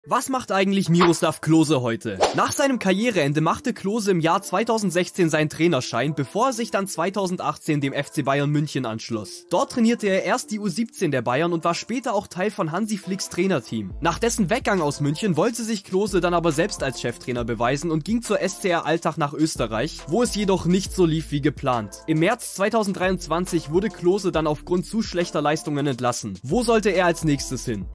Was macht eigentlich Miroslav Klose heute? Nach seinem Karriereende machte Klose im Jahr 2016 seinen Trainerschein, bevor er sich dann 2018 dem FC Bayern München anschloss. Dort trainierte er erst die U17 der Bayern und war später auch Teil von Hansi Flicks Trainerteam. Nach dessen Weggang aus München wollte sich Klose dann aber selbst als Cheftrainer beweisen und ging zur SCR Altach nach Österreich, wo es jedoch nicht so lief wie geplant. Im März 2023 wurde Klose dann aufgrund zu schlechter Leistungen entlassen. Wo sollte er als nächstes hin?